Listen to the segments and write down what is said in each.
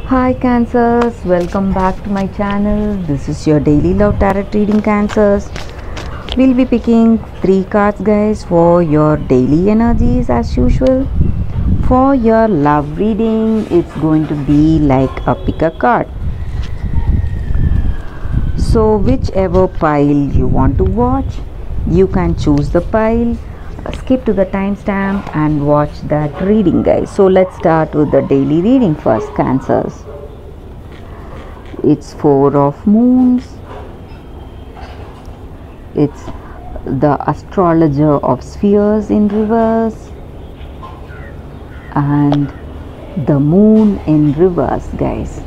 Hi Cancers, welcome back to my channel. This is your daily love tarot reading, Cancers. We'll be picking 3 cards guys for your daily energies as usual. For your love reading, it's going to be like a pick a card. So whichever pile you want to watch, you can choose the pile, skip to the timestamp and watch that reading guys. So let's start with the daily reading first, Cancers. It's 4 of moons. It's the astrologer of spheres in reverse and the moon in reverse guys.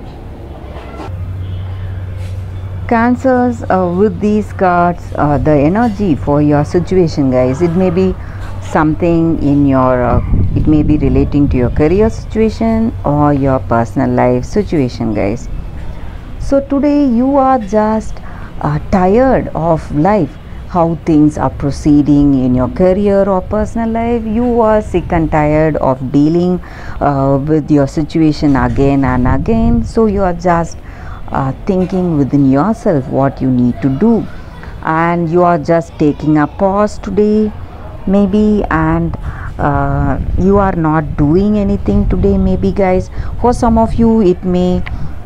Cancers, with these cards, the energy for your situation guys, it may be something in your it may be relating to your career situation or your personal life situation guys. So today you are just tired of life, how things are proceeding in your career or personal life. You are sick and tired of dealing with your situation again and again. So you are just thinking within yourself what you need to do, and you are just taking a pause today maybe, and you are not doing anything today maybe guys. For some of you it may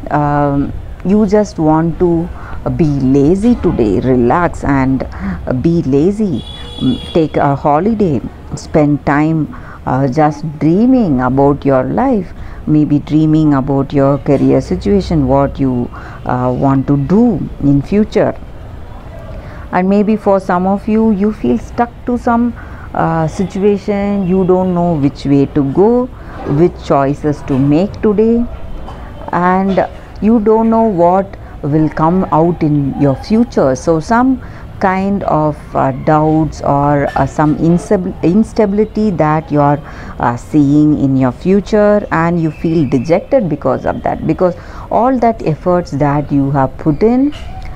you just want to be lazy today, relax and be lazy, take a holiday, spend time just dreaming about your life, maybe dreaming about your career situation, what you want to do in future. And maybe for some of you, you feel stuck to some situation, you don't know which way to go, which choices to make today, and you don't know what will come out in your future. So some kind of doubts or some instability that you are seeing in your future, and you feel dejected because of that, because all that efforts that you have put in,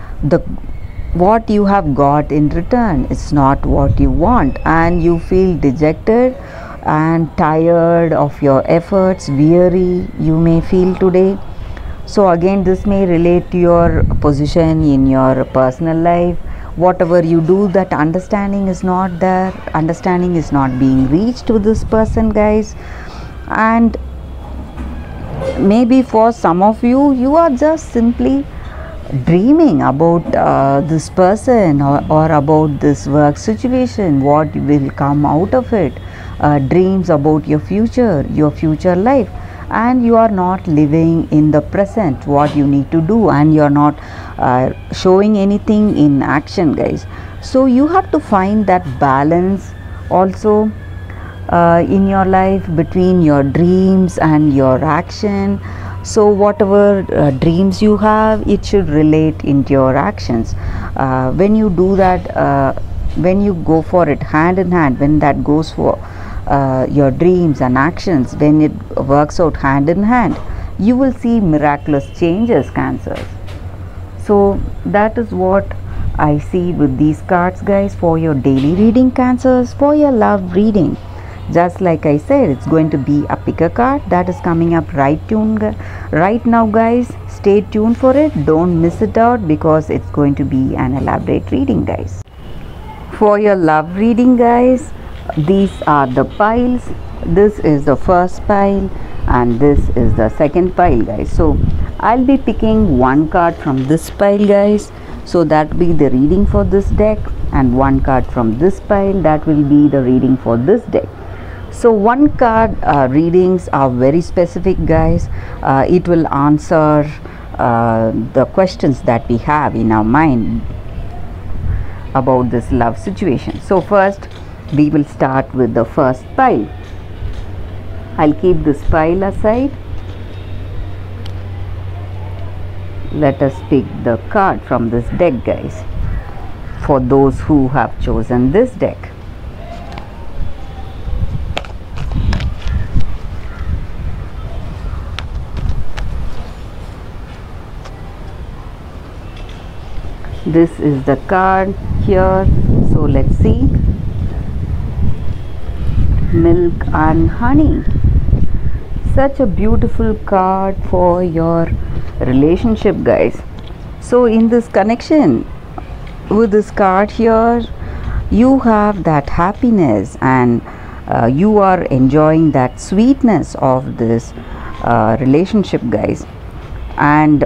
what you have got in return is not what you want, and you feel dejected and tired of your efforts, weary you may feel today. So again, this may relate to your position in your personal life. Whatever you do, that understanding is not there, understanding is not being reached with this person guys. And maybe for some of you, you are just simply dreaming about this person or about this work situation, what will come out of it, dreams about your future life, and you are not living in the present what you need to do, and you are not showing anything in action guys. So you have to find that balance also in your life between your dreams and your action. So whatever dreams you have, it should relate into your actions. When you do that, when you go for it hand in hand, when that goes for your dreams and actions, when it works out hand in hand, you will see miraculous changes, Cancers. So that is what I see with these cards guys for your daily reading, Cancers. For your love reading, just like I said, it's going to be a pick a card that is coming up right now guys. Stay tuned for it, don't miss it out, because it's going to be an elaborate reading guys. For your love reading guys, these are the piles. This is the first pile and this is the second pile guys. So I'll be picking one card from this pile guys, so that will be the reading for this deck, and one card from this pile, that will be the reading for this deck. So one card readings are very specific guys. It will answer the questions that we have in our mind about this love situation. So first we will start with the first pile. I'll keep this pile aside. Let us pick the card from this deck guys, for those who have chosen this deck. This is the card here. So let's see. Milk and honey. such a beautiful card for your relationship, guys. So in this connection with this card here, you have that happiness, and you are enjoying that sweetness of this relationship, guys, and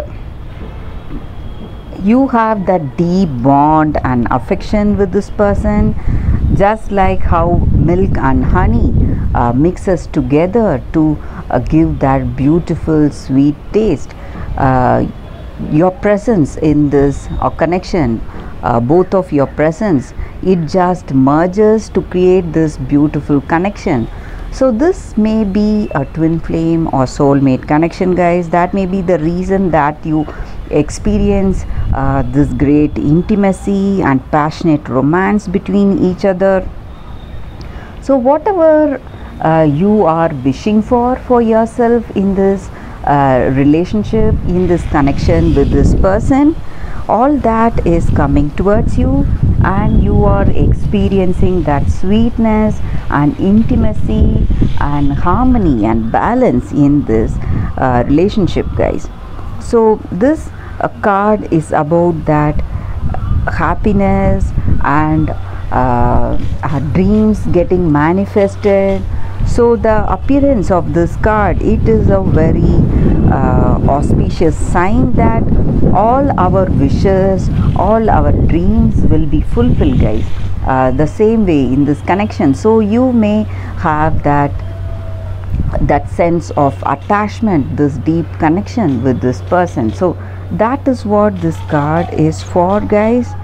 you have that deep bond and affection with this person, just like how milk and honey mixes together to give that beautiful sweet taste. Your presence in this connection, both of your presence, it just merges to create this beautiful connection. So this may be a twin flame or soulmate connection, guys. That may be the reason that you experience this great intimacy and passionate romance between each other. So whatever you are wishing for yourself in this relationship, in this connection with this person, all that is coming towards you, and you are experiencing that sweetness and intimacy and harmony and balance in this relationship, guys. So this card is about that happiness and dreams getting manifested. So the appearance of this card, it is a very auspicious sign that all our wishes, all our dreams will be fulfilled, guys, the same way in this connection. So you may have that sense of attachment, this deep connection with this person. So that is what this card is for, guys.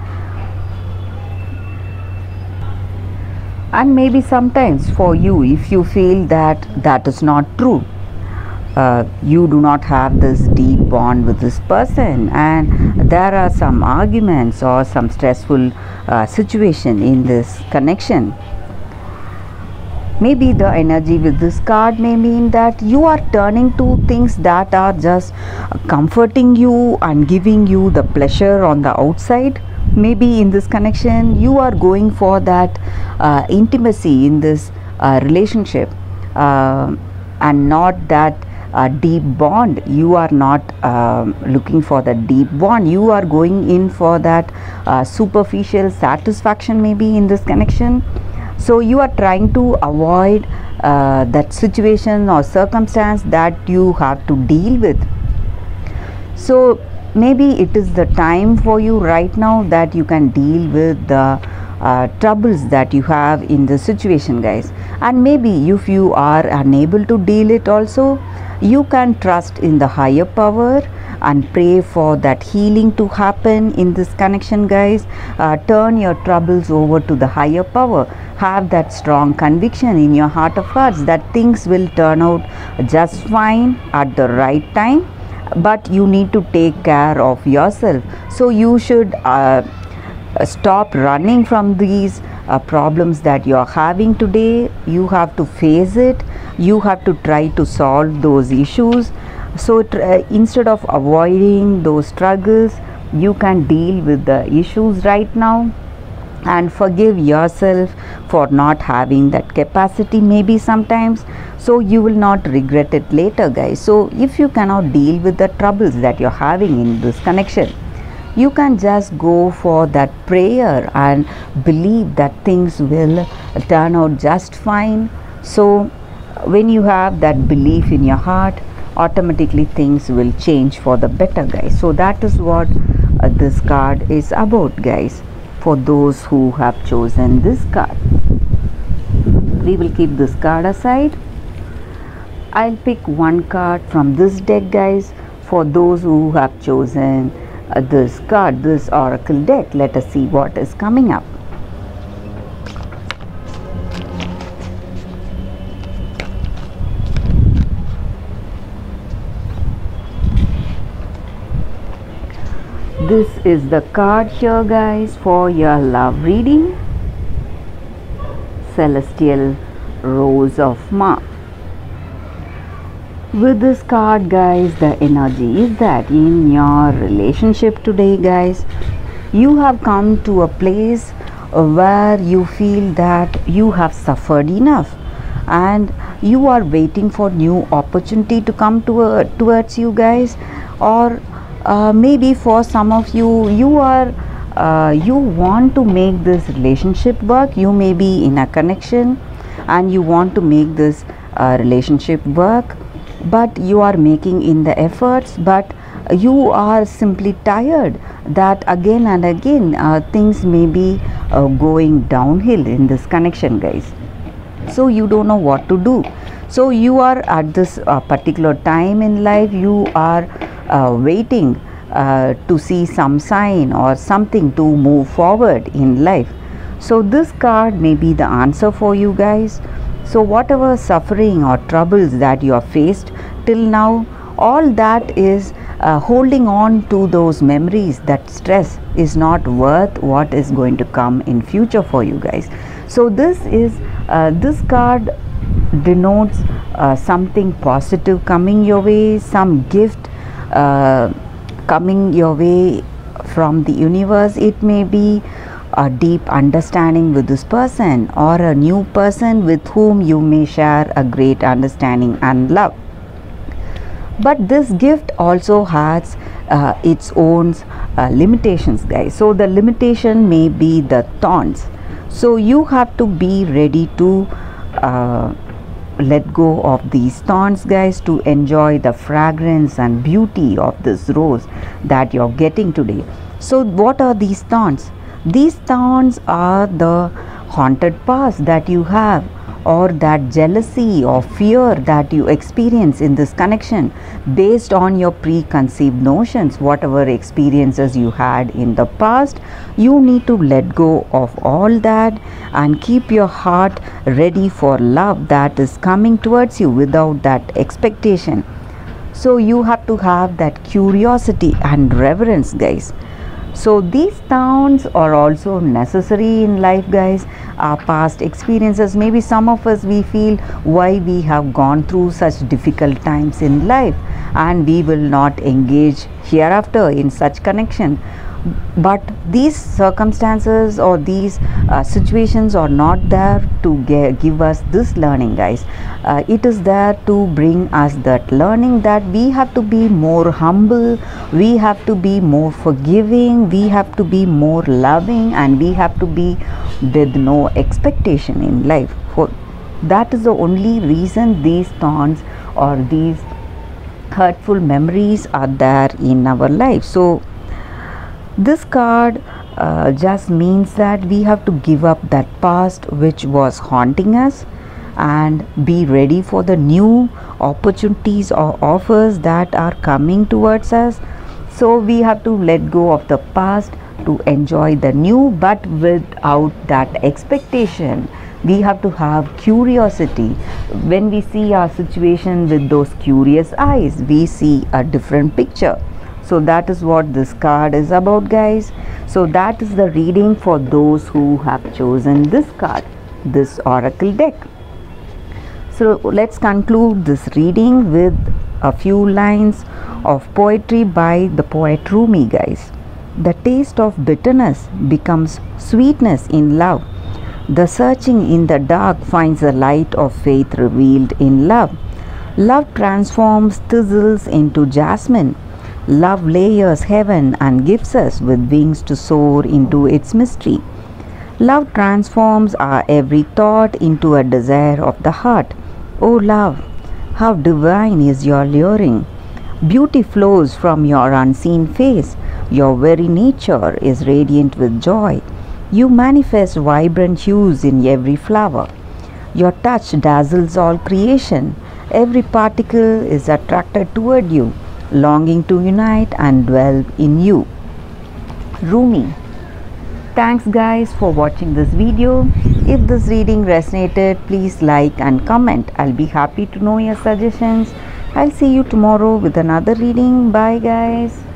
And maybe sometimes for you, if you feel that that is not true, you do not have this deep bond with this person, and there are some arguments or some stressful situation in this connection, maybe the energy with this card may mean that you are turning to things that are just comforting you and giving you the pleasure on the outside. Maybe in this connection you are going for that intimacy in this relationship, and not that deep bond. You are not looking for the deep bond. You are going in for that superficial satisfaction maybe in this connection. So you are trying to avoid that situation or circumstance that you have to deal with. So maybe it is the time for you right now that you can deal with the troubles that you have in the situation, guys. And maybe if you are unable to deal it also, you can trust in the higher power and pray for that healing to happen in this connection, guys. Turn your troubles over to the higher power. Have that strong conviction in your heart of hearts that things will turn out just fine at the right time, but you need to take care of yourself. So you should stop running from these problems that you are having today. You have to face it. You have to try to solve those issues. So instead of avoiding those struggles, you can deal with the issues right now and forgive yourself for not having that capacity maybe sometimes, so you will not regret it later, guys. So if you cannot deal with the troubles that you're having in this connection, you can just go for that prayer and believe that things will turn out just fine. So when you have that belief in your heart, automatically things will change for the better, guys. So that is what this card is about, guys, for those who have chosen this card. We will keep this card aside. I'll pick one card from this deck, guys, for those who have chosen this card, this oracle deck. Let us see what is coming up. This is the card here, guys, for your love reading. Celestial Rose of Mars. With this card, guys, the energy is that in your relationship today, guys, you have come to a place where you feel that you have suffered enough, and you are waiting for new opportunity to come towards you guys, or maybe for some of you, you are you want to make this relationship work. You may be in a connection and you want to make this relationship work, but you are making in the efforts, but you are simply tired that again and again things may be going downhill in this connection, guys. So you don't know what to do. So you are at this particular time in life, you are waiting to see some sign or something to move forward in life. So this card may be the answer for you guys. So whatever suffering or troubles that you have faced till now, all that is holding on to those memories. That stress is not worth what is going to come in future for you guys. So this is this card denotes something positive coming your way, some gift coming your way from the universe. It may be a deep understanding with this person, or a new person with whom you may share a great understanding and love. But this gift also has its own limitations, guys. So the limitation may be the thorns. So you have to be ready to let go of these thorns, guys, to enjoy the fragrance and beauty of this rose that you're getting today. So what are these thorns? These thorns are the haunted past that you have, or that jealousy or fear that you experience in this connection based on your preconceived notions. Whatever experiences you had in the past, you need to let go of all that and keep your heart ready for love that is coming towards you without that expectation. So you have to have that curiosity and reverence, guys. So these thorns are also necessary in life, guys. Our past experiences, maybe some of us, we feel why we have gone through such difficult times in life, and we will not engage hereafter in such connection. But these circumstances or these situations are not there to give us this learning, guys. It is there to bring us that learning that we have to be more humble, we have to be more forgiving, we have to be more loving, and we have to be with no expectation in life. That is the only reason these thorns or these hurtful memories are there in our life. So this card just means that we have to give up that past which was haunting us and be ready for the new opportunities or offers that are coming towards us. So we have to let go of the past to enjoy the new, but without that expectation. We have to have curiosity. When we see our situation with those curious eyes, we see a different picture. So that is what this card is about, guys. So that is the reading for those who have chosen this card, this oracle deck. So let's conclude this reading with a few lines of poetry by the poet Rumi, guys. The taste of bitterness becomes sweetness in love. The searching in the dark finds the light of faith revealed in love. Love transforms thistles into jasmine. Love layers heaven and gives us with wings to soar into its mystery. Love transforms our every thought into a desire of the heart. O love, how divine is your luring! Beauty flows from your unseen face. Your very nature is radiant with joy. You manifest vibrant hues in every flower. Your touch dazzles all creation. Every particle is attracted toward you, longing to unite and dwell in you. Rumi. Thanks, guys, for watching this video. If this reading resonated, please like and comment. I'll be happy to know your suggestions. I'll see you tomorrow with another reading. Bye, guys.